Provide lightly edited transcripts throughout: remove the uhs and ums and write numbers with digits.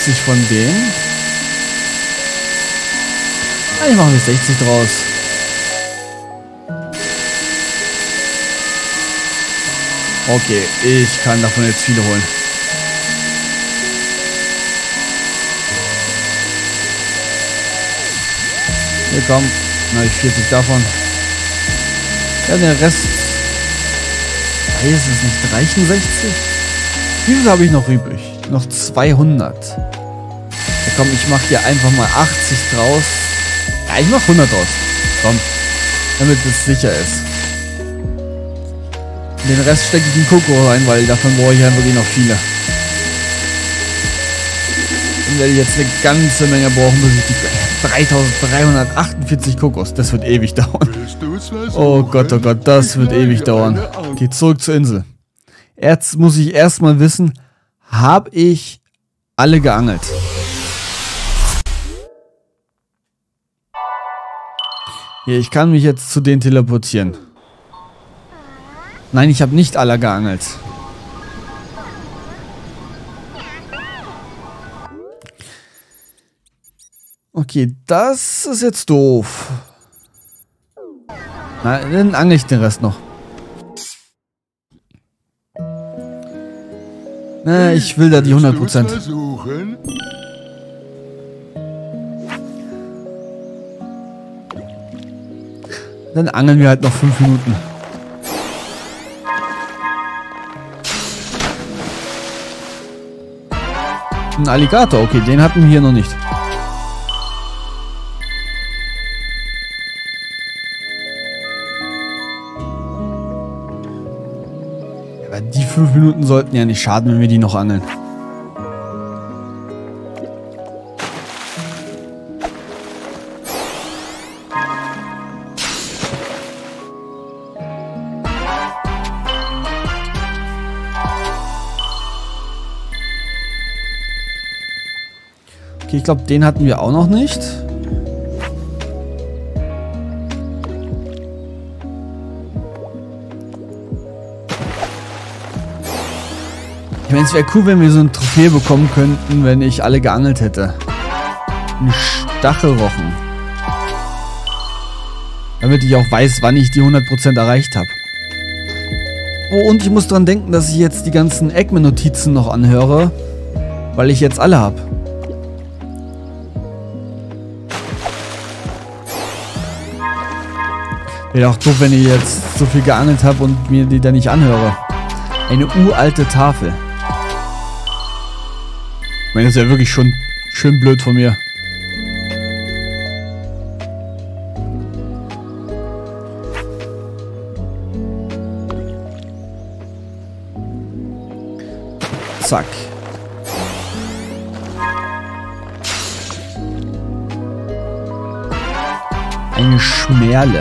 50 von denen. Ich mache mir 60 draus. Okay, ich kann davon jetzt viele holen. Hier komm, na ich 40 davon. Ja, der Rest. Weiß es nicht, reichen 60? Wie viel habe ich noch übrig? Noch 200. Ja, komm, ich mache hier einfach mal 80 draus. Ja, ich mache 100 draus. Komm, damit es sicher ist. Den Rest stecke ich in Koko rein, weil davon brauche ich ja wirklich noch viele. Dann werde ich jetzt eine ganze Menge brauchen, bis ich die 3348 Kokos. Das wird ewig dauern. Oh Gott, das wird ewig dauern. Geht zurück zur Insel. Jetzt muss ich erstmal wissen, habe ich alle geangelt? Hier, ich kann mich jetzt zu denen teleportieren. Nein, ich habe nicht alle geangelt. Okay, das ist jetzt doof. Na, dann angle ich den Rest noch. Na, ich will da die 100%. Dann angeln wir halt noch 5 Minuten. Ein Alligator, okay, den hatten wir hier noch nicht. Aber die 5 Minuten sollten ja nicht schaden, wenn wir die noch angeln. Okay, ich glaube, den hatten wir auch noch nicht. Ich meine, es wäre cool, wenn wir so ein Trophäe bekommen könnten, wenn ich alle geangelt hätte. Ein Stachelrochen. Damit ich auch weiß, wann ich die 100% erreicht habe. Oh, und ich muss dran denken, dass ich jetzt die ganzen Eggman-Notizen noch anhöre, weil ich jetzt alle habe. Wäre auch doof, wenn ich jetzt so viel geangelt habe und mir die dann nicht anhöre. Eine uralte Tafel. Ich meine, das ist ja wirklich schon schön blöd von mir. Zack. Eine Schmerle.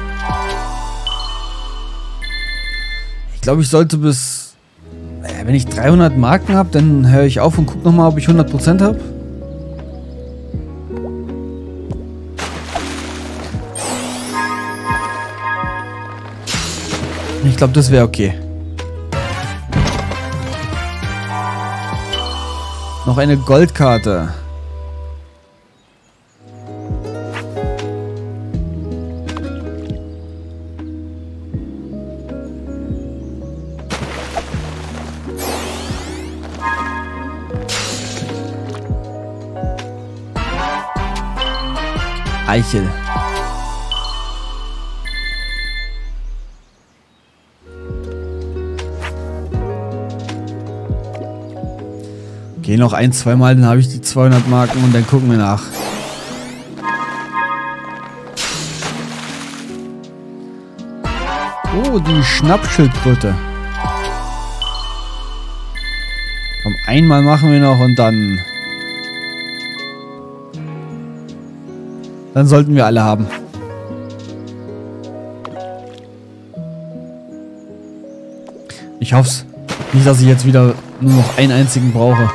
Ich glaube, ich sollte bis... Wenn ich 300 Marken habe, dann höre ich auf und gucke nochmal, ob ich 100% habe. Ich glaube, das wäre okay. Noch eine Goldkarte. Eichel. Okay, noch ein-, zweimal, dann habe ich die 200 Marken und dann gucken wir nach. Oh, die Schnappschildkröte. Komm, einmal machen wir noch und dann... Dann sollten wir alle haben. Ich hoffe es. Nicht, dass ich jetzt wieder nur noch einen einzigen brauche.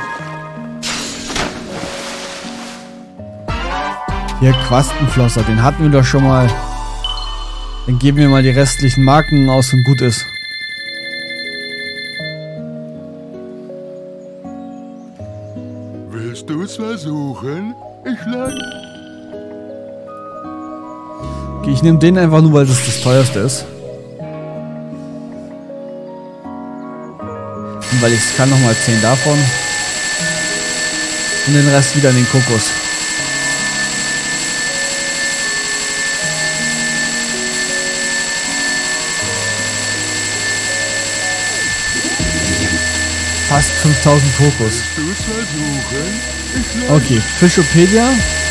Hier, Quastenflosser. Den hatten wir doch schon mal. Dann geben wir mal die restlichen Marken aus und gut ist. Willst du's versuchen? Ich lade... Okay, ich nehme den einfach nur, weil das das teuerste ist. Und weil ich es kann, nochmal 10 davon. Und den Rest wieder in den Kokos. Fast 5000 Kokos. Okay, Fischopedia.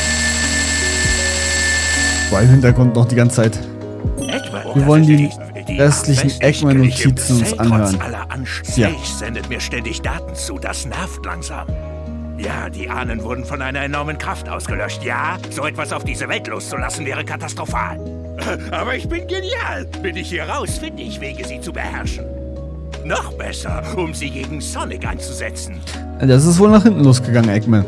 Boah, im Hintergrund noch die ganze Zeit. Wir wollen die restlichen Eggman-Notizen uns anhören. Ja. Sendet mir ständig Daten zu, das nervt langsam. Ja, die Ahnen wurden von einer enormen Kraft ausgelöscht. Ja, so etwas auf diese Welt loszulassen wäre katastrophal. Aber ich bin genial. Bin ich hier raus, finde ich Wege, sie zu beherrschen. Noch besser, um sie gegen Sonic einzusetzen. Das ist wohl nach hinten losgegangen, Eggman.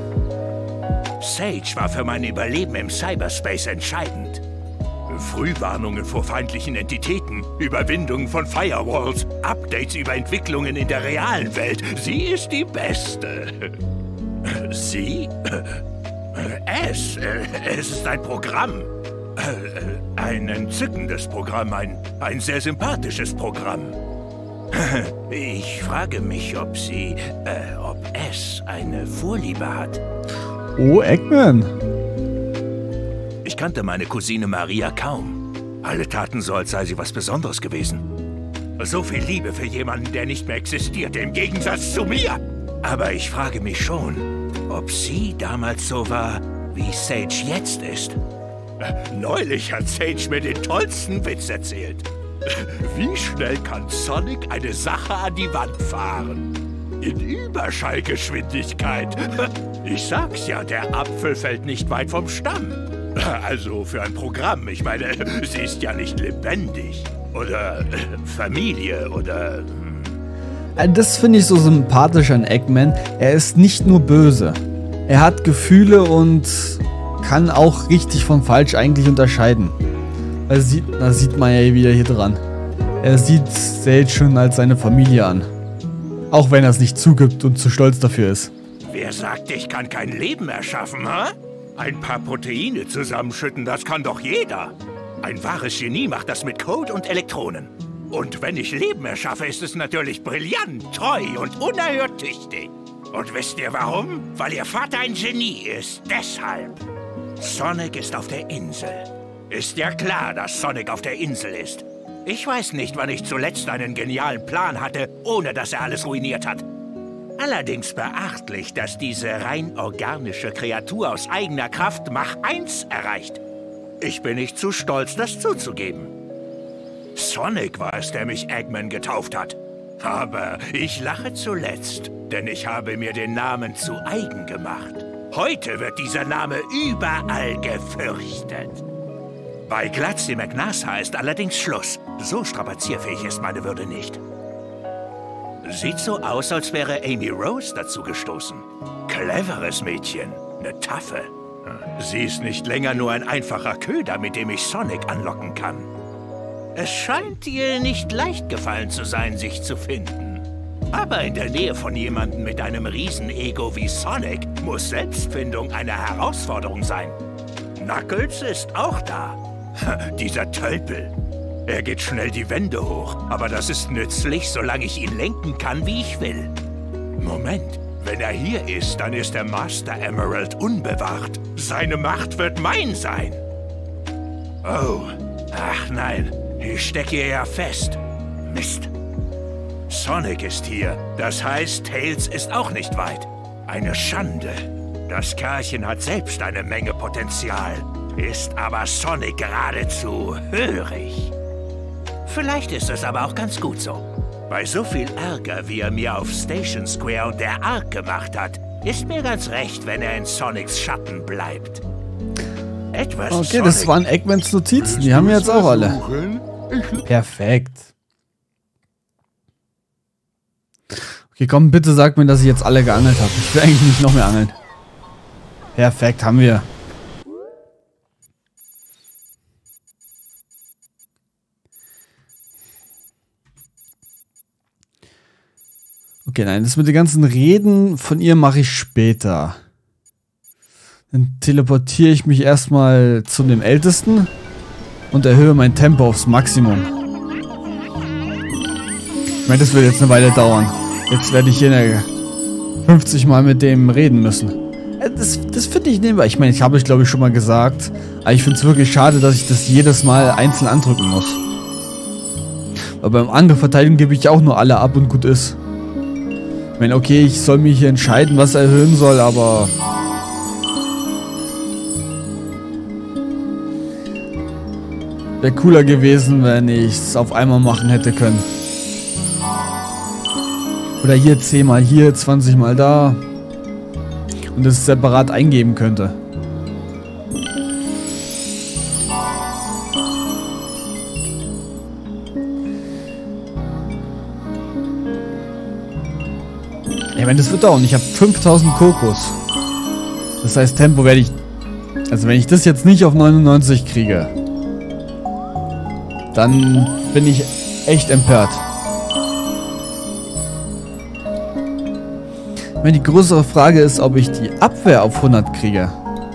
Sage war für mein Überleben im Cyberspace entscheidend. Frühwarnungen vor feindlichen Entitäten, Überwindung von Firewalls, Updates über Entwicklungen in der realen Welt. Sie ist die Beste. Sie? Es ist ein Programm. Ein entzückendes Programm, ein sehr sympathisches Programm. Ich frage mich, ob es eine Vorliebe hat. Oh, Eggman. Ich kannte meine Cousine Maria kaum. Alle taten so, als sei sie was Besonderes gewesen. So viel Liebe für jemanden, der nicht mehr existierte, im Gegensatz zu mir. Aber ich frage mich schon, ob sie damals so war, wie Sage jetzt ist. Neulich hat Sage mir den tollsten Witz erzählt. Wie schnell kann Sonic eine Sache an die Wand fahren? In Überschallgeschwindigkeit. Ich sag's ja, der Apfel fällt nicht weit vom Stamm. Also für ein Programm, ich meine, sie ist ja nicht lebendig. Oder Familie oder... Das finde ich so sympathisch an Eggman. Er ist nicht nur böse. Er hat Gefühle und kann auch richtig von falsch eigentlich unterscheiden. Da sieht man ja wieder hier dran. Er sieht Sage schon als seine Familie an. Auch wenn er es nicht zugibt und zu stolz dafür ist. Wer sagt, ich kann kein Leben erschaffen, ha? Ein paar Proteine zusammenschütten, das kann doch jeder. Ein wahres Genie macht das mit Code und Elektronen. Und wenn ich Leben erschaffe, ist es natürlich brillant, treu und unerhört tüchtig. Und wisst ihr warum? Weil ihr Vater ein Genie ist. Deshalb. Sonic ist auf der Insel. Ist ja klar, dass Sonic auf der Insel ist. Ich weiß nicht, wann ich zuletzt einen genialen Plan hatte, ohne dass er alles ruiniert hat. Allerdings beachtlich, dass diese rein organische Kreatur aus eigener Kraft Mach 1 erreicht. Ich bin nicht zu stolz, das zuzugeben. Sonic war es, der mich Eggman getauft hat. Aber ich lache zuletzt, denn ich habe mir den Namen zu eigen gemacht. Heute wird dieser Name überall gefürchtet. Bei Glatzi McNasa ist allerdings Schluss. So strapazierfähig ist meine Würde nicht. Sieht so aus, als wäre Amy Rose dazu gestoßen. Cleveres Mädchen, eine Taffe. Sie ist nicht länger nur ein einfacher Köder, mit dem ich Sonic anlocken kann. Es scheint ihr nicht leicht gefallen zu sein, sich zu finden. Aber in der Nähe von jemandem mit einem Riesenego wie Sonic muss Selbstfindung eine Herausforderung sein. Knuckles ist auch da. Dieser Tölpel. Er geht schnell die Wände hoch, aber das ist nützlich, solange ich ihn lenken kann, wie ich will. Moment, wenn er hier ist, dann ist der Master Emerald unbewacht. Seine Macht wird mein sein. Oh, ach nein, ich stecke hier ja fest. Mist. Sonic ist hier, das heißt, Tails ist auch nicht weit. Eine Schande. Das Kerlchen hat selbst eine Menge Potenzial, ist aber Sonic geradezu hörig. Vielleicht ist es aber auch ganz gut so. Bei so viel Ärger, wie er mir auf Station Square und der Ark gemacht hat, ist mir ganz recht, wenn er in Sonics Schatten bleibt. Etwas okay, das waren Eggmans Notizen. Die haben wir jetzt auch alle. Perfekt. Okay, komm, bitte sag mir, dass ich jetzt alle geangelt habe. Ich will eigentlich nicht noch mehr angeln. Perfekt, haben wir. Okay, nein, das mit den ganzen Reden von ihr mache ich später. Dann teleportiere ich mich erstmal zu dem Ältesten und erhöhe mein Tempo aufs Maximum. Ich meine, das wird jetzt eine Weile dauern. Jetzt werde ich hier 50 Mal mit dem reden müssen. Das finde ich nebenbei. Ich meine, ich habe es glaube ich schon mal gesagt. Aber ich finde es wirklich schade, dass ich das jedes Mal einzeln andrücken muss. Aber beim Angriffverteidigen gebe ich auch nur alle ab und gut ist. Ich meine, okay, ich soll mich hier entscheiden, was er erhöhen soll, aber... Wäre cooler gewesen, wenn ich es auf einmal machen hätte können. Oder hier 10 Mal hier, 20 Mal da. Und es separat eingeben könnte. Ich meine, das wird dauern. Ich habe 5000 Kokos. Das heißt, Tempo werde ich... Also wenn ich das jetzt nicht auf 99 kriege, dann bin ich echt empört. Ich meine, die größere Frage ist, ob ich die Abwehr auf 100 kriege.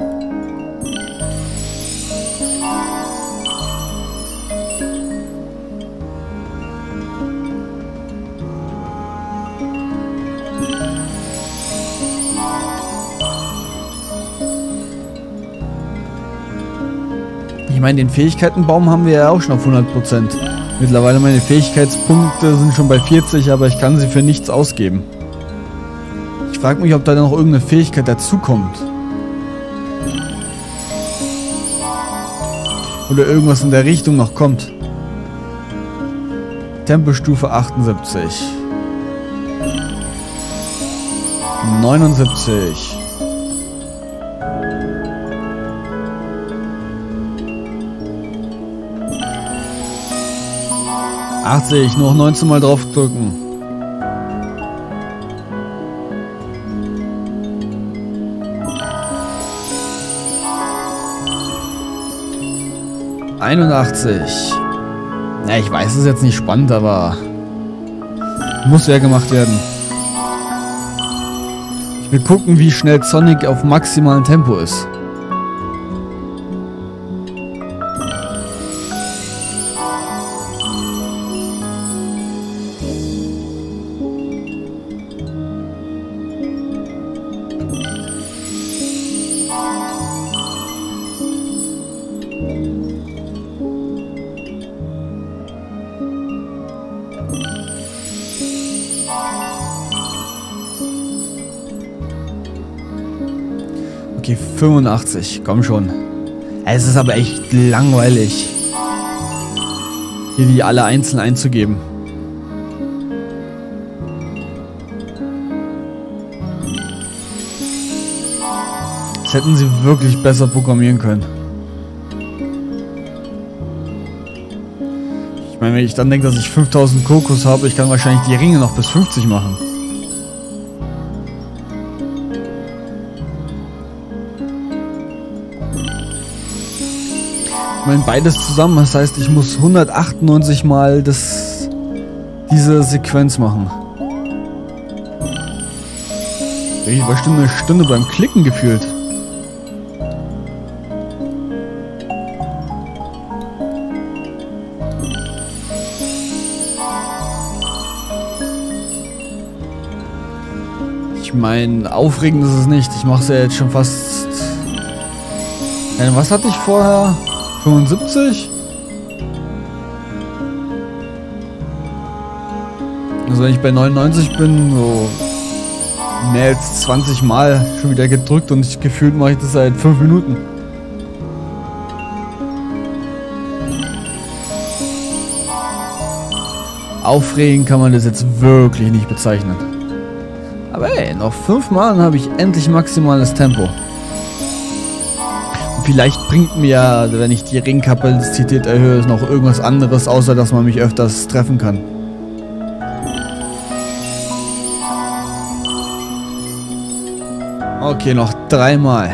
Ich meine, den Fähigkeitenbaum haben wir ja auch schon auf 100%. Mittlerweile meine Fähigkeitspunkte sind schon bei 40, aber ich kann sie für nichts ausgeben. Ich frage mich, ob da noch irgendeine Fähigkeit dazukommt. Oder irgendwas in der Richtung noch kommt. Tempostufe 78. 79. 80, noch 19 Mal draufdrücken. Ja, ich weiß, es ist jetzt nicht spannend, aber muss ja gemacht werden. Ich will gucken, wie schnell Sonic auf maximalem Tempo ist. Okay, 85, komm schon. Es ist aber echt langweilig, hier die alle einzeln einzugeben. Das hätten sie wirklich besser programmieren können. Ich meine, wenn ich dann denke, dass ich 5000 Kokos habe, ich kann wahrscheinlich die Ringe noch bis 50 machen. Ich meine, beides zusammen, das heißt, ich muss 198 Mal diese Sequenz machen. Ich war bestimmt eine Stunde beim Klicken gefühlt. Ich meine, aufregend ist es nicht. Ich mache es ja jetzt schon fast... Was hatte ich vorher? 75? Also wenn ich bei 99 bin, so mehr als 20 Mal schon wieder gedrückt und ich gefühlt mache ich das seit 5 Minuten. Aufregend kann man das jetzt wirklich nicht bezeichnen. Aber ey, noch 5 Mal dann habe ich endlich maximales Tempo. Und vielleicht bringt mir ja, wenn ich die Ringkapazität erhöhe, noch irgendwas anderes, außer dass man mich öfters treffen kann. Okay, noch 3 Mal.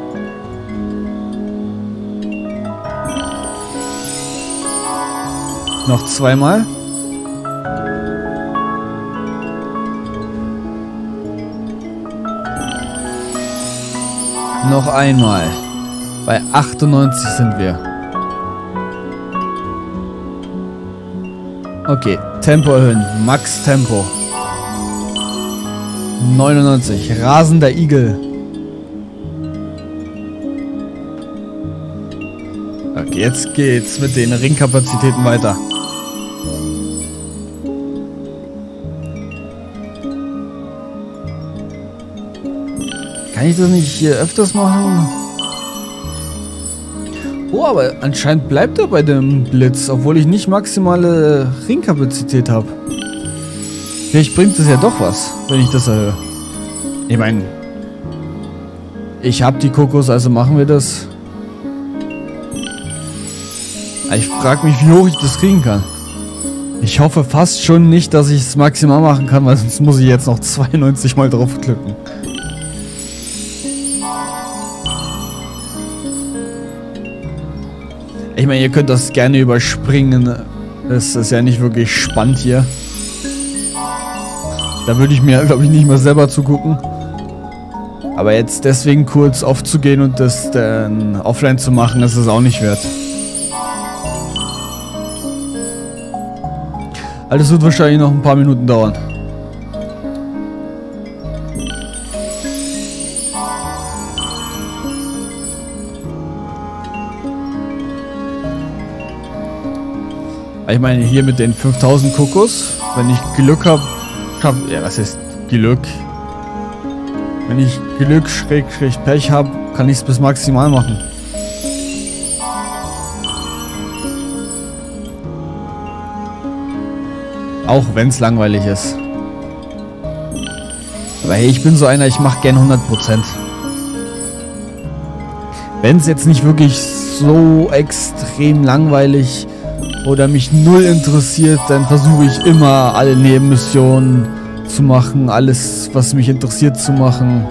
Noch 2 Mal. Noch einmal. Bei 98 sind wir. Okay, Tempo erhöhen. Max Tempo. 99. Rasender Igel. Okay, jetzt geht's mit den Ringkapazitäten weiter. Kann ich das nicht hier öfters machen? Oh, aber anscheinend bleibt er bei dem Blitz, obwohl ich nicht maximale Ringkapazität habe. Vielleicht bringt es ja doch was, wenn ich das erhöhe. Ich meine, ich habe die Kokos, also machen wir das. Ich frage mich, wie hoch ich das kriegen kann. Ich hoffe fast schon nicht, dass ich es maximal machen kann, weil sonst muss ich jetzt noch 92 Mal draufklicken. Ich meine, ihr könnt das gerne überspringen. Das ist ja nicht wirklich spannend hier. Da würde ich mir, glaube ich, nicht mal selber zugucken. Aber jetzt deswegen kurz aufzugehen und das dann offline zu machen, ist es auch nicht wert. Also das wird wahrscheinlich noch ein paar Minuten dauern. Ich meine, hier mit den 5000 Kokos, wenn ich Glück habe, ja, was ist Glück? Wenn ich Glück / Pech habe, kann ich es bis maximal machen. Auch wenn es langweilig ist. Aber hey, ich bin so einer, ich mache gern 100%. Wenn es jetzt nicht wirklich so extrem langweilig oder mich null interessiert, dann versuche ich immer alle Nebenmissionen zu machen, alles, was mich interessiert, zu machen.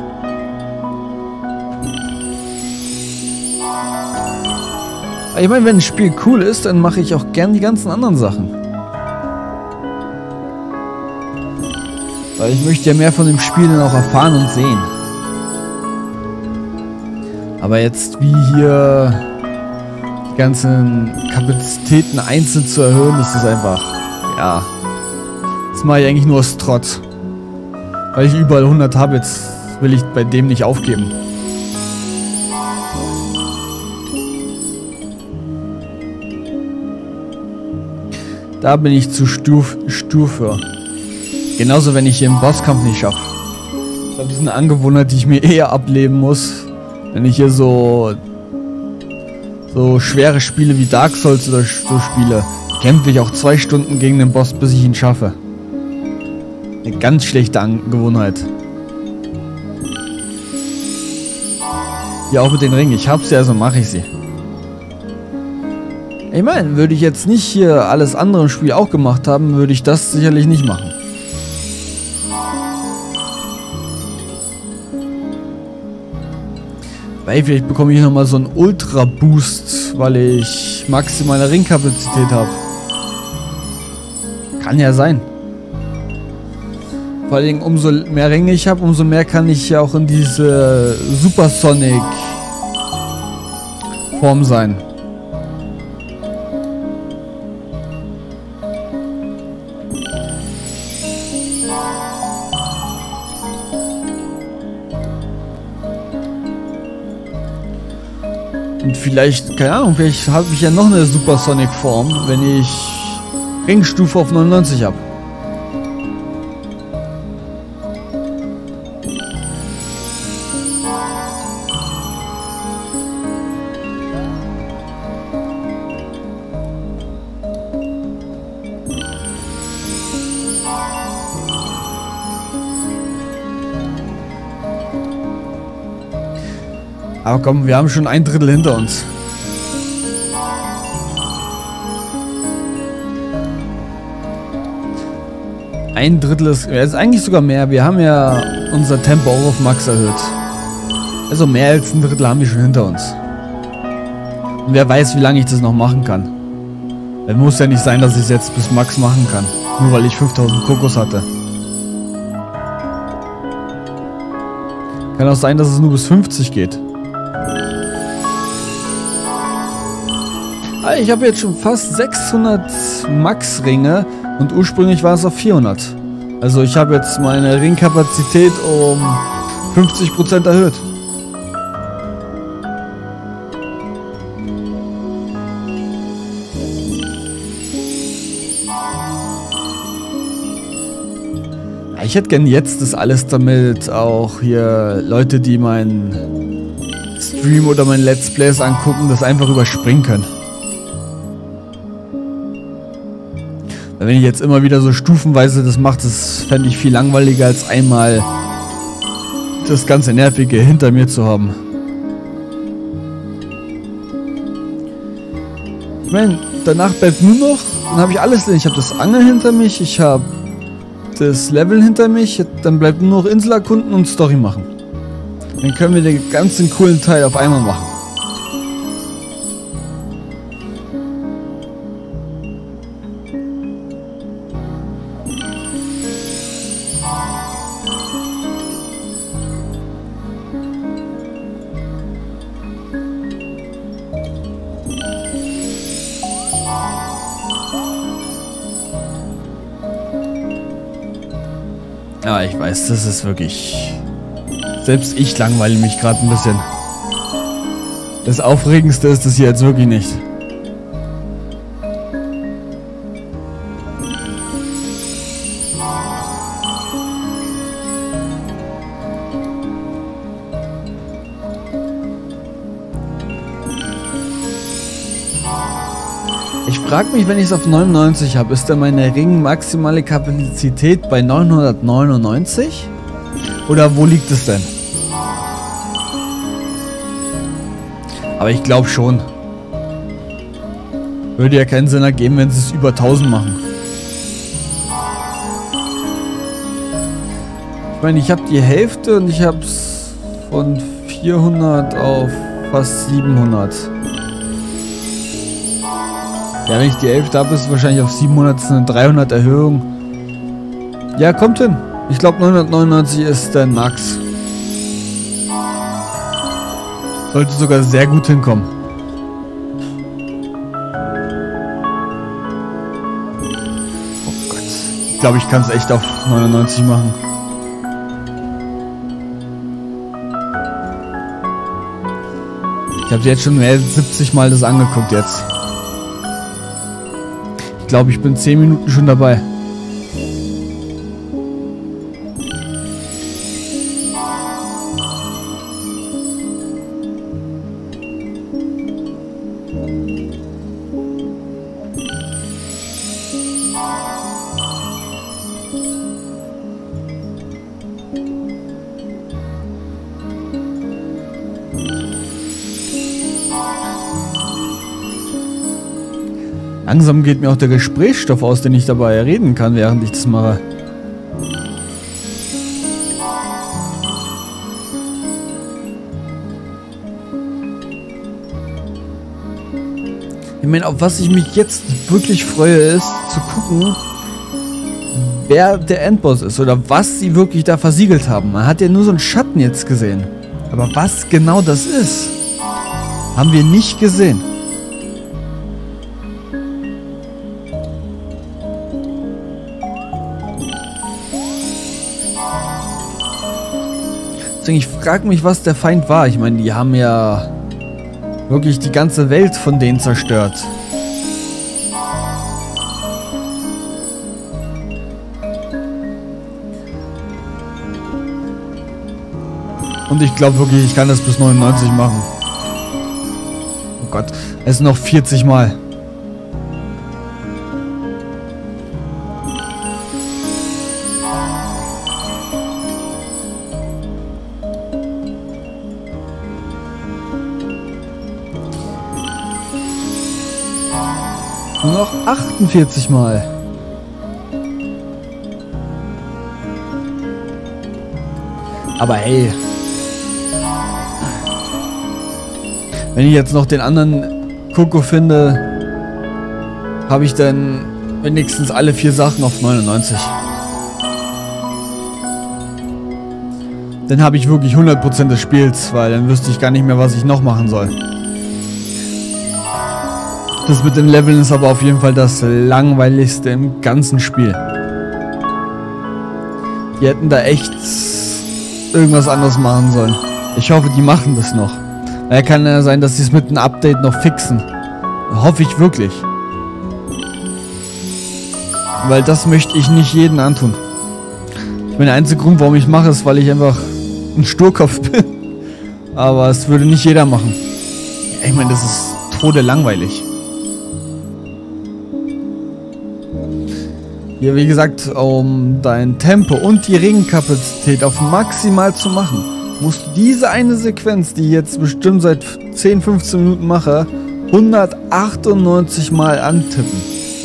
Ich meine, wenn ein Spiel cool ist, dann mache ich auch gern die ganzen anderen Sachen. Weil ich möchte ja mehr von dem Spiel dann auch erfahren und sehen. Aber jetzt wie hier die ganzen Kapazitäten einzeln zu erhöhen, das ist einfach, ja, das mache ich eigentlich nur aus Trotz. Weil ich überall 100 habe, jetzt will ich bei dem nicht aufgeben. Da bin ich zu stur für. Genauso, wenn ich hier einen Bosskampf nicht schaffe. Ich glaube, das ist eine Angewohnheit, die ich mir eher ableben muss. Wenn ich hier so schwere Spiele wie Dark Souls oder so spiele, kämpfe ich auch 2 Stunden gegen den Boss, bis ich ihn schaffe. Eine ganz schlechte Angewohnheit. Hier auch mit den Ringen. Ich habe sie, also mache ich sie. Ich meine, würde ich jetzt nicht hier alles andere im Spiel auch gemacht haben, würde ich das sicherlich nicht machen. Weil vielleicht bekomme ich nochmal so einen Ultra-Boost, weil ich maximale Ringkapazität habe. Kann ja sein. Vor allem, umso mehr Ringe ich habe, umso mehr kann ich ja auch in diese Supersonic-Form sein. Und vielleicht, keine Ahnung, vielleicht habe ich ja noch eine Supersonic-Form, wenn ich Ringstufe auf 99 habe. Aber komm, wir haben schon 1/3 hinter uns. Ein Drittel ist eigentlich sogar mehr. Wir haben ja unser Tempo auch auf Max erhöht. Also mehr als 1/3 haben wir schon hinter uns. Und wer weiß, wie lange ich das noch machen kann. Es muss ja nicht sein, dass ich es jetzt bis Max machen kann. Nur weil ich 5000 Kokos hatte. Kann auch sein, dass es nur bis 50 geht. Ich habe jetzt schon fast 600 Max-Ringe und ursprünglich war es auf 400. Also ich habe jetzt meine Ringkapazität um 50% erhöht. Ich hätte gern jetzt das alles, damit auch hier Leute, die meinen Stream oder mein Let's Plays angucken, das einfach überspringen können. Wenn ich jetzt immer wieder so stufenweise das mache, das fände ich viel langweiliger, als einmal das ganze Nervige hinter mir zu haben. Ich meine, danach bleibt nur noch, dann habe ich alles drin. Ich habe das Angeln hinter mich, ich habe das Level hinter mich, dann bleibt nur noch Insel erkunden und Story machen. Dann können wir den ganzen coolen Teil auf einmal machen. Ja, ich weiß, das ist wirklich... Selbst ich langweile mich gerade ein bisschen. Das Aufregendste ist das hier jetzt wirklich nicht. Ich frage mich, wenn ich es auf 99 habe, ist da meine Ring-maximale Kapazität bei 999? Oder wo liegt es denn? Aber ich glaube schon. Würde ja keinen Sinn ergeben, wenn sie es über 1000 machen. Ich meine, ich habe die Hälfte und ich habe es von 400 auf fast 700. Ja, wenn ich die Hälfte habe, ist es wahrscheinlich auf 700, das ist eine 300 Erhöhung. Ja, kommt hin. Ich glaube 999 ist der Max. Sollte sogar sehr gut hinkommen. Oh Gott. Ich glaube, ich kann es echt auf 99 machen. Ich habe jetzt schon mehr als 70 Mal das angeguckt jetzt. Ich glaube, ich bin 10 Minuten schon dabei. Langsam geht mir auch der Gesprächsstoff aus, den ich dabei reden kann, während ich das mache. Ich meine, auf was ich mich jetzt wirklich freue, ist zu gucken, wer der Endboss ist oder was sie wirklich da versiegelt haben. Man hat ja nur so einen Schatten jetzt gesehen. Aber was genau das ist, haben wir nicht gesehen. Deswegen, ich frage mich, was der Feind war. Ich meine, die haben ja wirklich die ganze Welt von denen zerstört. Und ich glaube wirklich, ich kann das bis 99 machen. Oh Gott, es sind noch 40 Mal. Nur noch 48 Mal. Aber hey. Wenn ich jetzt noch den anderen Koko finde, habe ich dann wenigstens alle 4 Sachen auf 99. dann habe ich wirklich 100% des Spiels, weil dann wüsste ich gar nicht mehr, was ich noch machen soll. Das mit den Leveln ist aber auf jeden Fall das langweiligste im ganzen Spiel. Die hätten da echt irgendwas anderes machen sollen. Ich hoffe, die machen das noch. Daher kann ja sein, dass sie es mit einem Update noch fixen. Hoffe ich wirklich. Weil das möchte ich nicht jedem antun. Ich meine, der einzige Grund, warum ich mache, ist, weil ich einfach ein Sturkopf bin. Aber es würde nicht jeder machen. Ich meine, das ist todelangweilig. Hier, wie gesagt, um dein Tempo und die Ringkapazität auf maximal zu machen, musst du diese eine Sequenz, die ich jetzt bestimmt seit 10-15 Minuten mache, 198 Mal antippen.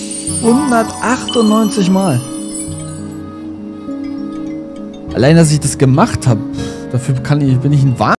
198 Mal. Allein, dass ich das gemacht habe, dafür bin ich ein Wahnsinn.